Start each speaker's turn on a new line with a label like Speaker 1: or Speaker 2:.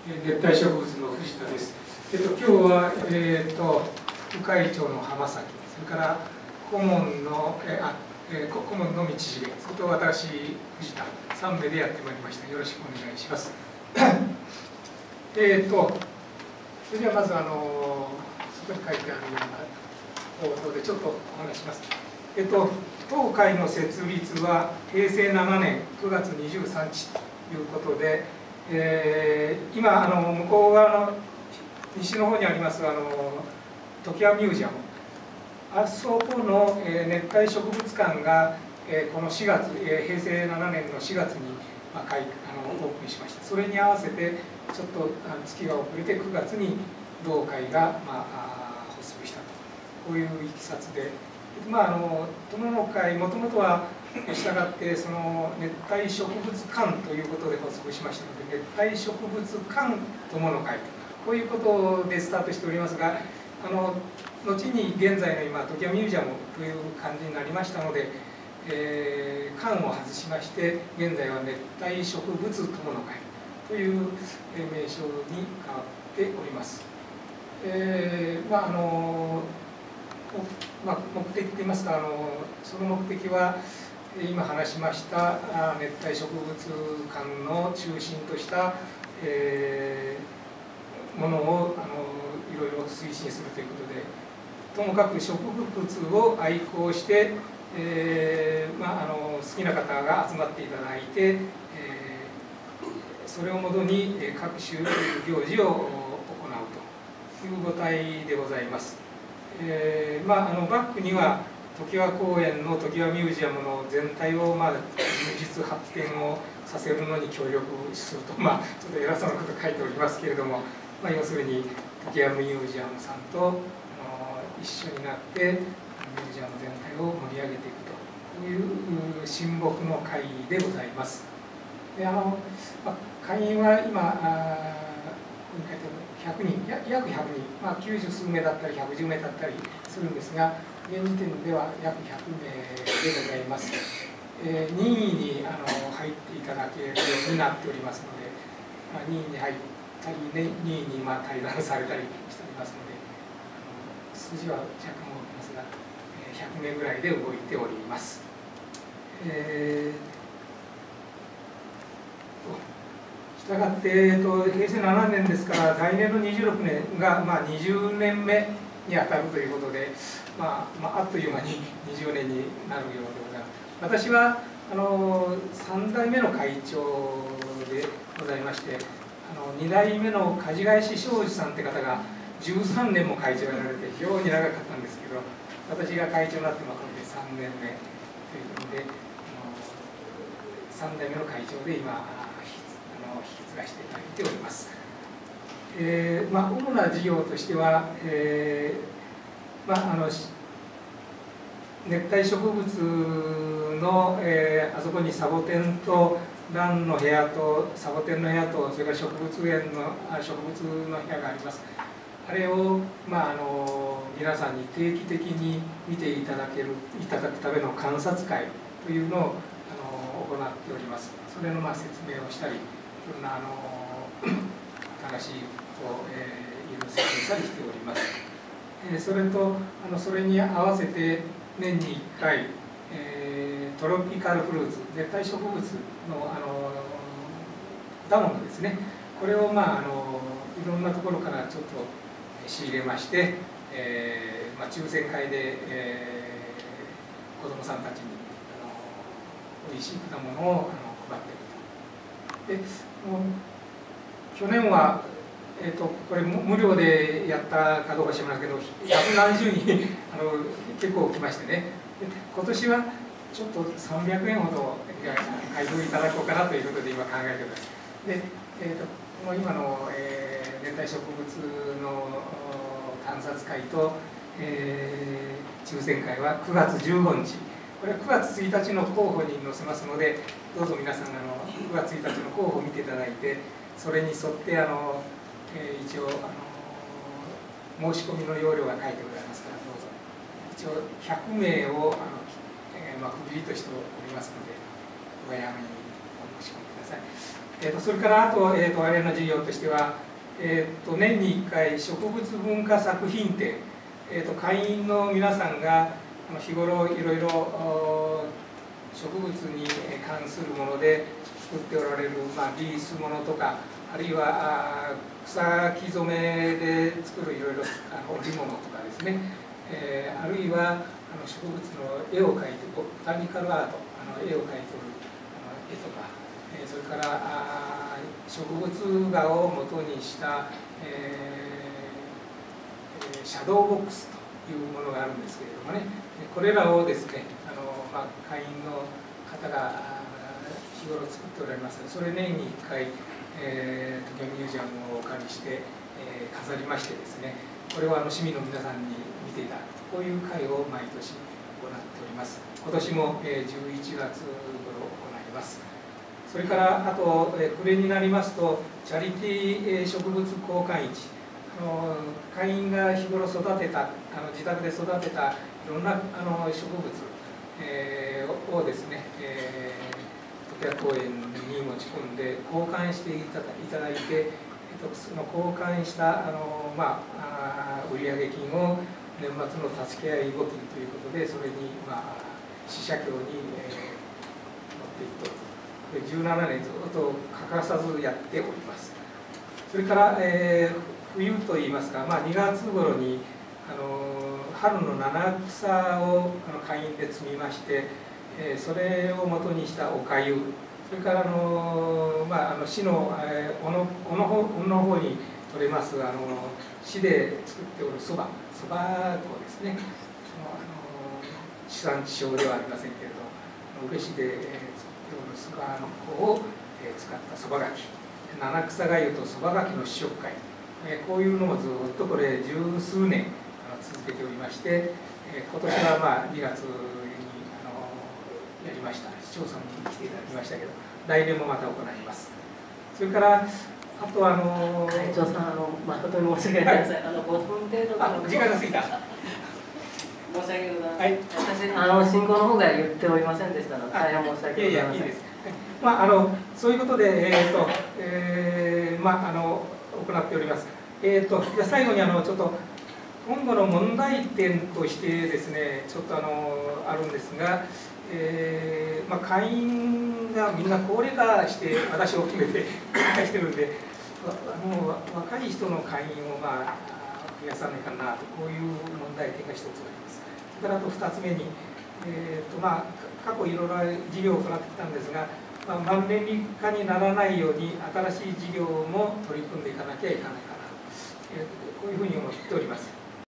Speaker 1: 熱帯植物の藤田です。今日は、副会長の浜崎、それから顧問の道重、それと私、藤田、3名でやってまいりました。よろしくお願いします。それではまずそこに書いてあるような報道でちょっとお話します。当会の設立は平成7年9月23日ということで、今向こう側の西の方にあります常盤ミュージアム、あそこの熱帯植物館がこの4月、平成7年の4月にオープンしました。それに合わせてちょっと月が遅れて9月に同会が発足したと、こういういきさつで、友の会もともとはしたがってその熱帯植物館ということで発足しましたので、熱帯植物館友の会、こういうことでスタートしておりますが、後に現在の今常盤ミュージアムという感じになりましたので、館を外しまして現在は熱帯植物友の会という名称に変わっております。目的といいますか、その目的は今話しました熱帯植物館の中心としたものをいろいろ推進するということで、ともかく植物を愛好して、好きな方が集まっていただいて、それをもとに各種行事を行うという母体でございます。バックには常盤公園の常盤ミュージアムの全体を充実発展をさせるのに協力すると、ちょっと偉そうなこと書いておりますけれども、要するに常盤ミュージアムさんと一緒になってミュージアム全体を盛り上げていくという親睦の会でございます。で会員は今100人、約100人、90数名だったり110名だったりするんですが、現時点では約100名でございます。任意に入っていただけるようになっておりますので、任意に入ったり、任意に対談されたりしておりますので、数字は若干多いますが、100名ぐらいで動いております。したがって平成7年ですから来年の26年が20年目にあたるということで、あっという間に20年になるようでございます。私は3代目の会長でございまして、2代目の梶ヶ石庄司さんって方が13年も会長をやられて非常に長かったんですけど、私が会長になってこれで3年目ということで、3代目の会長で今引き継がせていただいております。主な事業としては、熱帯植物の、あそこにサボテンとランの部屋とサボテンの部屋と、それから植物の部屋があります。あれを、皆さんに定期的に見ていただくための観察会というのを行っております。それの説明をしたり、いろんな新しいことをいろいろ説明したりしております。それとそれに合わせて年に1回、トロピカルフルーツ、熱帯植物の果物ですね、これをいろんなところからちょっと仕入れまして、抽選会で、子どもさんたちにおいしい果物を配っていると。で去年は、これ無料でやったかどうか知りませんけど、百何十人結構来ましてね、今年はちょっと300円ほど配当いただこうかなということで今考えております。で、今の、熱帯植物の観察会と、抽選会は9月15日、これは9月1日の候補に載せますので、どうぞ皆さん9月1日の候補を見ていただいて、それに沿って一応申し込みの要領が書いてございますから、どうぞ一応100名を区切りとしておりますので、お早めにお申し込みください。 それからあと、我々の事業としては、年に1回植物文化作品展、会員の皆さんが日頃いろいろ植物に関するもので作っておられる、リースものとか、あるいは草木染めで作るいろいろ織物とかですね、あるいは植物の絵を描いてボタニカルアート、絵を描いておる絵とか、それから植物画を元にした、シャドーボックスというものがあるんですけれどもね、これらをですね会員の方が日頃作っておられますので、それ年に1回東京ミュージアムをお借りして、飾りましてですね、これを市民の皆さんに見ていただくと、こういう会を毎年行っております。今年も11月頃行います。それからあと暮れになりますとチャリティー植物交換市、会員が日頃育てた自宅で育てたいろんな植物をですね、常盤公園に持ち込んで交換していただいて、その交換した売上金を年末の助け合い募金ということで、それに四社協に持っていくと。17年ずっと欠かさずやっております。それから、冬といいますか、2月頃に春の七草を会員で摘みまして、それを元にしたおかゆ、それから市の尾の方に取れます市で作っておるそば粉ですね、地産地消ではありませんけれど、宇部市でそばの粉を使ったそばがき、七草がゆとそばがきの試食会、こういうのもずっとこれ十数年続けておりまして、今年は2月にやりました。市長さんに来ていただきましたけど、来年もまた行います。それからあと
Speaker 2: 会長さん誠に申し訳ないです。5分程度
Speaker 1: 時間が過ぎた。
Speaker 2: 申し訳ございません。私進行の方が言っておりませんでしたので大変申し訳ございません。
Speaker 1: いいです。そういうことで行っております。じゃ最後にちょっと今後の問題点としてですね、ちょっとあるんですが、会員がみんな高齢化して、私を含めてしてるんで、若い人の会員を増やさないかなと、こういう問題点が一つあります。それからあと2つ目に、過去いろいろ事業を行ってきたんですが、マンネリ化にならないように新しい事業も取り組んでいかなきゃいけないかなと、こういうふうに思っております。